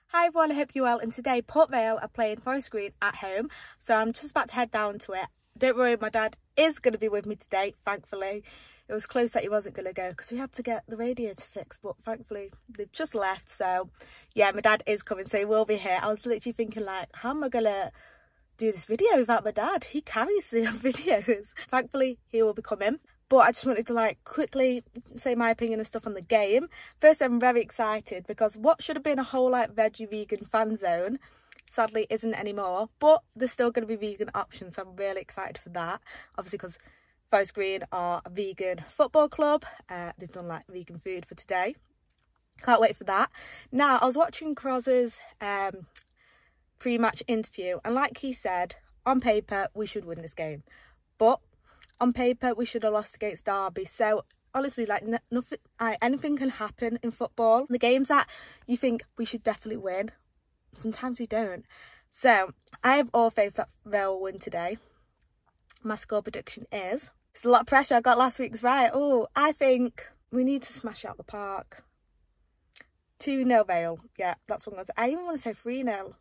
Hi everyone, I hope you're well, and today Port Vale are playing Forest Green at home, so I'm just about to head down to it. Don't worry, my dad is going to be with me today, thankfully. It was close that he wasn't going to go because we had to get the radiator fixed, but thankfully they've just left, so yeah, my dad is coming, so he will be here. I was literally thinking, like, how am I going to do this video without my dad? He carries the videos. Thankfully, he will be coming. But I just wanted to quickly say my opinion and stuff on the game. First, I'm very excited because what should have been a whole veggie vegan fan zone sadly isn't anymore. But there's still going to be vegan options, so I'm really excited for that. Obviously, because Forest Green are a vegan football club. They've done vegan food for today. Can't wait for that. Now, I was watching Croz's pre-match interview, and like he said, on paper we should win this game, but on paper we should have lost against Derby. So honestly, nothing, anything can happen in football. The games that you think we should definitely win, sometimes we don't. So I have all faith that they'll win today. My score prediction is, it's a lot of pressure, I got last week's right. Oh, I think we need to smash out the park. 2-0 Vale. Yeah, that's what I'm going to say. I even want to say 3-0.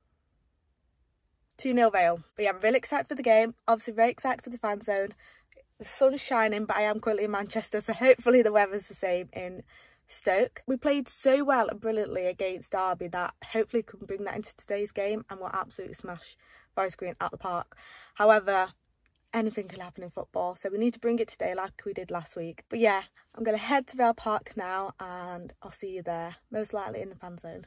2-0 Vale. But yeah, I'm really excited for the game. Obviously very excited for the fan zone. The sun's shining, but I am currently in Manchester, so hopefully the weather's the same in Stoke. We played so well and brilliantly against Derby that hopefully we can bring that into today's game and we'll absolutely smash Forest Green at the park. However, anything can happen in football, so we need to bring it today like we did last week. But yeah, I'm going to head to Vale Park now and I'll see you there, most likely in the fan zone.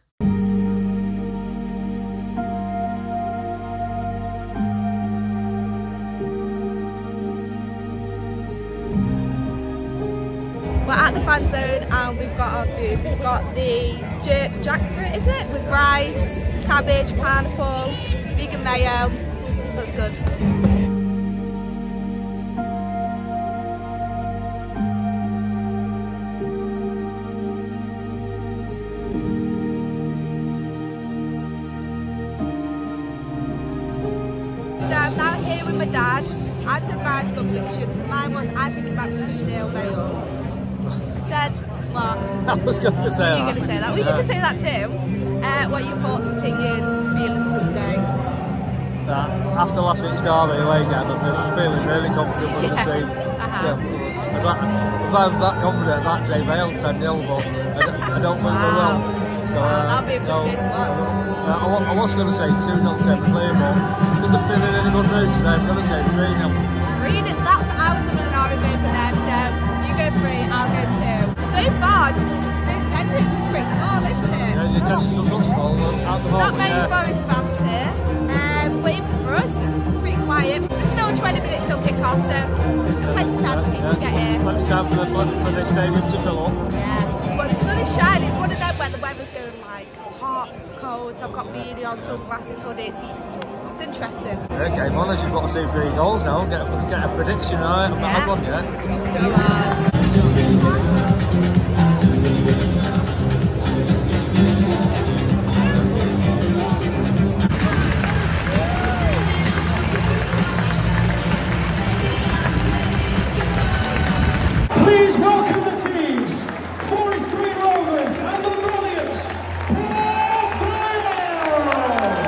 We're at the fan zone and we've got our food. We've got the jackfruit, is it? With rice, cabbage, pineapple, vegan mayo. Looks good. So I'm now here with my dad. I've said my score predictions. Mine was, I think, about 2-0 Vale. Said what? I was going to say that. You were going to say that. Well, you can say that too. What are your thoughts, opinions, feelings for today? After last week's Derby away game, I'm feeling really confident with the team. I'm that confident I'd say Vale 10-0, but I don't think we will. So that'll be a good game to watch. I was going to say 2-0 to Blair, but because I'm feeling in a good mood today, I'm going to say 3-0. That's what I was on an RB for them, so you go 3, I'll go 2. So far, the attendance is pretty small, isn't it? Yeah, the attendance does look small at the moment. Not many Forest fans here, but even for us, it's pretty quiet. There's still 20 minutes till kick-off, so there's plenty of time for people to get here. Plenty of time for the stadium to fill up. Yeah, well the sun is shining, it's one of them where the weather's going hot, cold, so I've got beanie on, sunglasses, hoodies. It's interesting. Yeah, game on. I just want to see 3 goals now. Get a prediction right. I've not had one yet. Come on. Please welcome the teams, Forest Green Rovers and the Brilliants, Port Vale!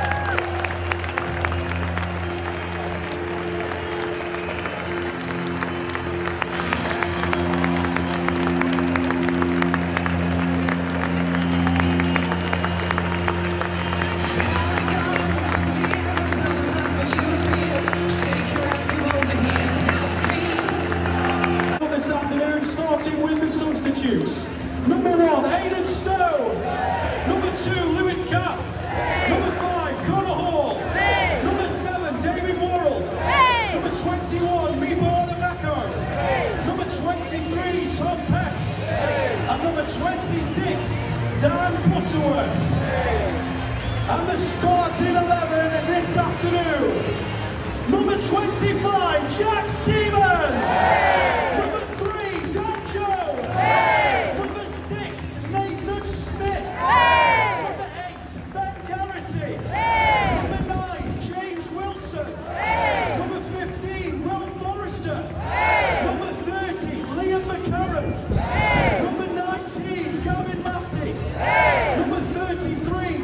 Starting with the substitutes. Number 1, Aidan Stone. Number 2, Lewis Cass. Number 5, Connor Hall. Number 7, David Worrell. Number 21, Mibo Odabeko. Number 23, Tom Pett. And number 26, Dan Butterworth. And the starting 11 this afternoon. Number 25, Jack Stevens. Number 3, Dan Jones. Number 6, Nathan Smith. Number 8, Ben Garrity. Number 9, James Wilson. Number 15, Ron Forrester. Number 30, Liam McCarran. Number 19, Gavin Massey. Number 33,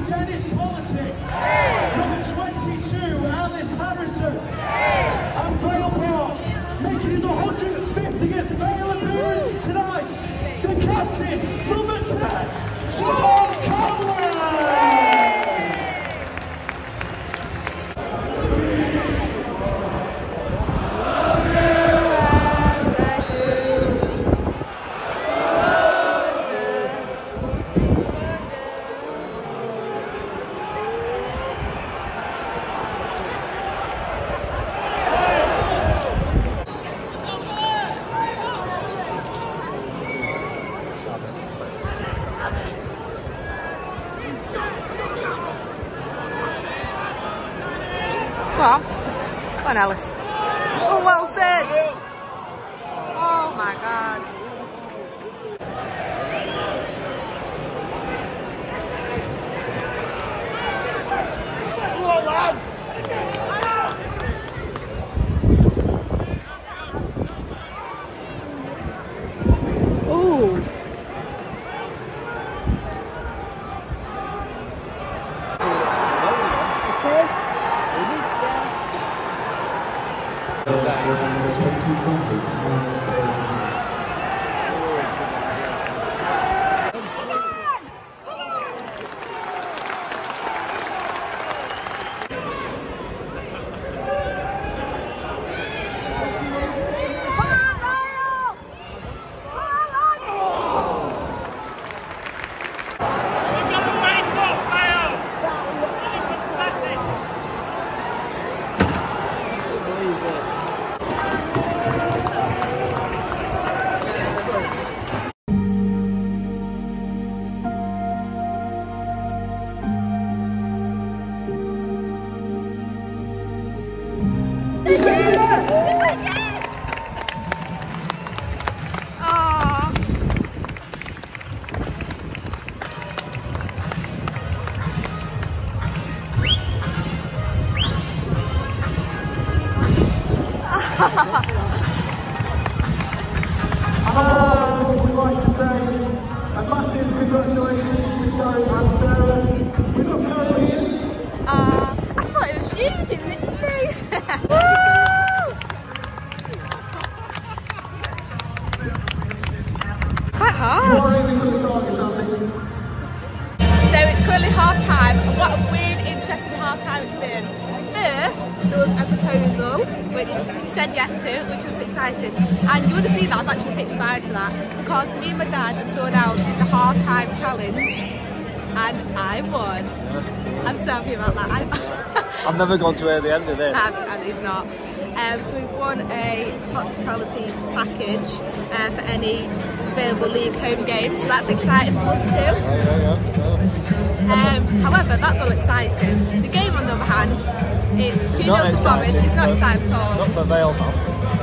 captain, number 10, John Conway! Come on, Alice. Oh, well said. Oh my God. Oh. It is. Number 25, Miles Davis. We'd like to say a massive congratulations to Gary and Sarah. We love you over here. I thought it was you doing it to me. Quite hard. So it's currently half time, and what a weird, interesting half time it's been. First, there was a proposal, which she said yes to, which was exciting. And you would have seen that I was actually pitch side for that, because me and my dad had sorted out the half time challenge, and I won. I'm so happy about that. I've never gone to hear the end of this. And he's not. So we've won a hospitality package for any available league home games, so that's exciting for us too. However, that's all exciting. The game, on the other hand, it's 2-0 to Forest. It's not exciting at all. Not for Vale fans.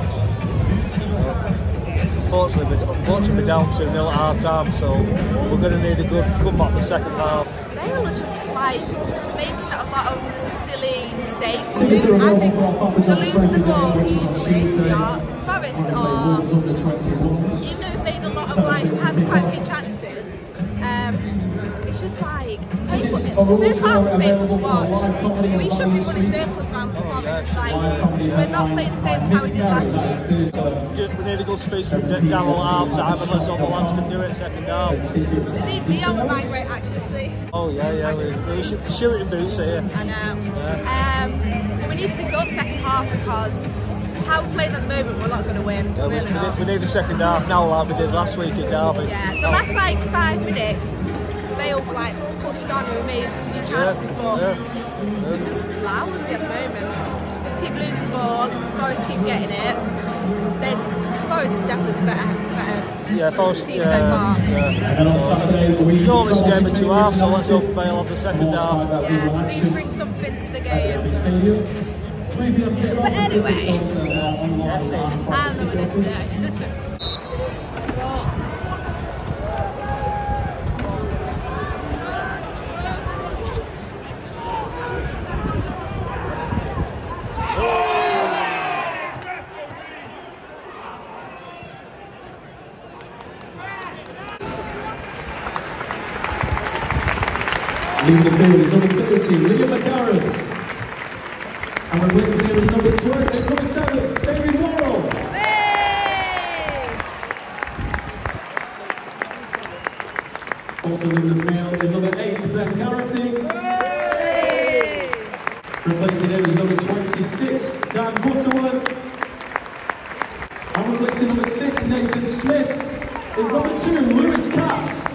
Unfortunately, we're down 2-0 at half time, so we're going to need a good comeback in the second half. Vale are just like making a lot of silly mistakes. I think they're losing the ball easily. Forest are, even though they've made a lot of had quite a few chances, it's just like, it's painful. This half is painful to watch. We should be running circles around the Forest. Like, we're not playing the same as how we did last week. We need a good speech from Darryl at half time, and let's hope the lads can do it second half. They need me on with my great accuracy. Oh yeah, we should shoot in boots here. I know. Yeah. We need to pick up second half, because how we're playing at the moment, we're not going to win. Yeah, we're really not. We need the second half now, like we did last week at Derby. Yeah, the last like 5 minutes, they all like pushed on and we made a few chances, but it's just lousy at the moment. Just keep losing the ball, Forest keep getting it. Then Forest is definitely the better Forest, team so far. And on Saturday, the week. No, this game is 2 halves, so let's hope Vale have the second half. Yeah, so we need to bring something to the game. But anyway, I'm the winner today. Leading the field is number 30, Liam McCarron. And replacing him is number 7, David Worrell. Also leaving the field is number 8, Beth Garrity. Replacing him is number 26, Dan Butterworth. And replacing number 6, Nathan Smith, is number 2, Lewis Cass.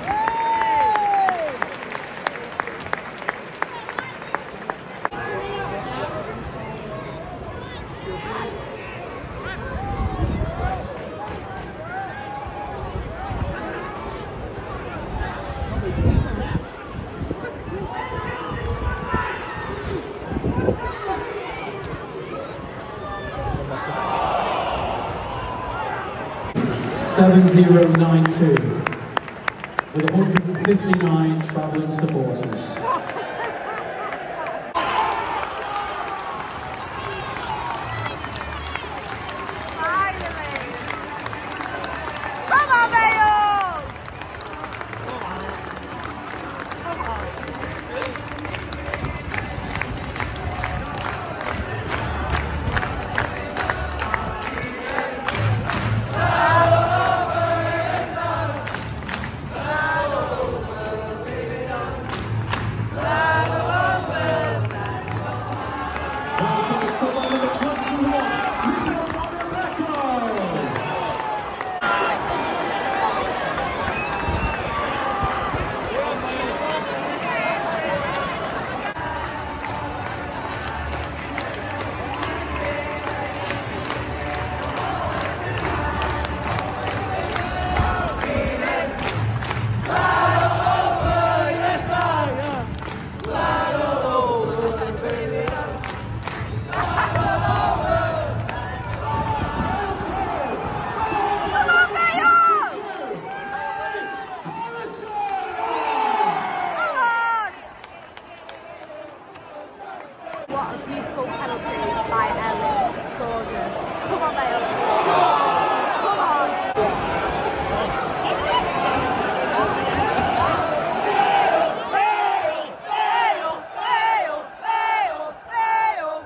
$70.92 for the 159 travelling supporters. What a beautiful penalty by Ellis. Gorgeous. Come on, Bale. Come on. Come on. Bale! Bale! Bale! Bale! Bale!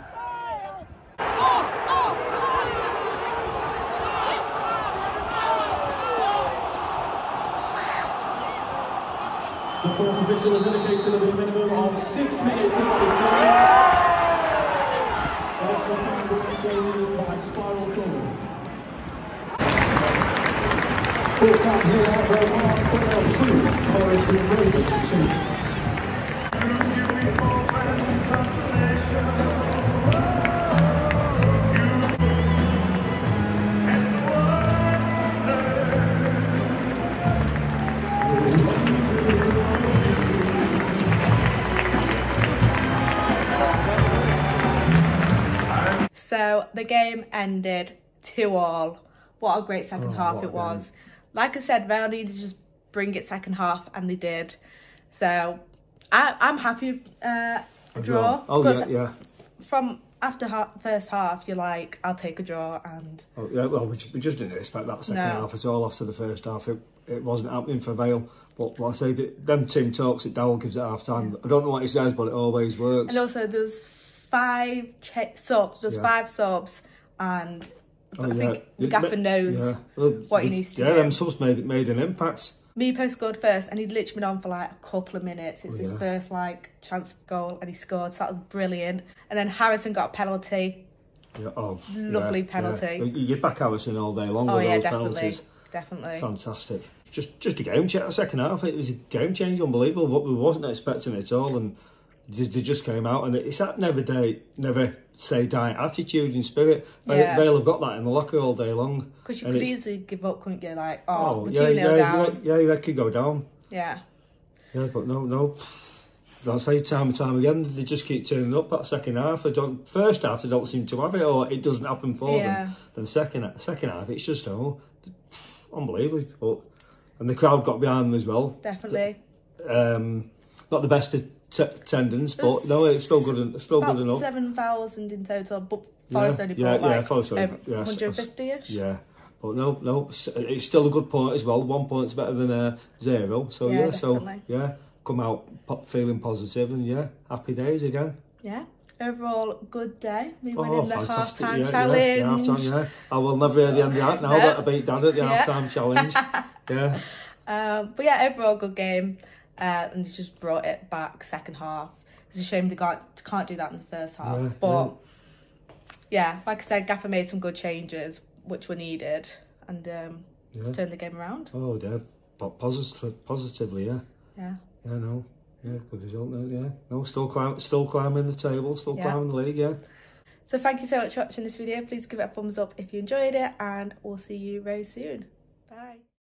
The fourth official has indicated there'll be a minimum of 6 minutes of added time. Extra time demonstrated by Spiral Goal. Full time here at Rowan, Football 2, Forest Green Rovers 2. So the game ended 2-2. What a great second half it was. Like I said, Vale needed to just bring it second half, and they did. So I'm happy with a draw. Oh yeah. From after first half, you're like, I'll take a draw. And oh yeah, well we just didn't expect that second half at all. After the first half, it wasn't happening for Vale. But like I say, them team talks that Dowell gives at half time. I don't know what he says, but it always works. And also there's 5 subs. There's 5 subs, and I think the gaffer knows what he needs to do. Yeah, them subs made an impact. Meepo scored first, and he'd literally been on for like a couple of minutes. It's his first like chance for goal, and he scored. So that was brilliant. And then Harrison got a penalty. Yeah, lovely penalty. Yeah. You back Harrison all day long with those penalties. Definitely. Fantastic. Just a game changer. The second half, it was a game changer, unbelievable. What we wasn't expecting at all, and they just came out, and it's that never say die attitude and spirit. Vale have got that in the locker all day long. Because you could easily give up, couldn't you? Like, we're 2-0 down. Yeah, you could go down. Yeah. Yeah, but no. I'll say time and time again, they just keep turning up that second half. First half, they don't seem to have it, or it doesn't happen for them. Then second half, it's just unbelievable. And the crowd got behind them as well. Definitely. Not the best attendance, but no, it's still good enough. 7,000 in total, but Forest only brought Forest over 150-ish. Yeah, but no, it's still a good point as well. 1 point's better than 0. So definitely. Come out feeling positive, and happy days again. Yeah. Overall, good day. We winning the half-time challenge. I will never hear the end of that now that I beat Dad at the half-time challenge. Yeah. But yeah, overall good game. And they just brought it back second half. It's a shame they can't do that in the first half. Yeah, but yeah, like I said, Gaffer made some good changes which were needed, and turned the game around. Oh, yeah, but positively, yeah. Yeah. Yeah, no. Yeah, good result. Yeah, no, still climbing the table, still climbing the league. Yeah. So thank you so much for watching this video. Please give it a thumbs up if you enjoyed it, and we'll see you very soon. Bye.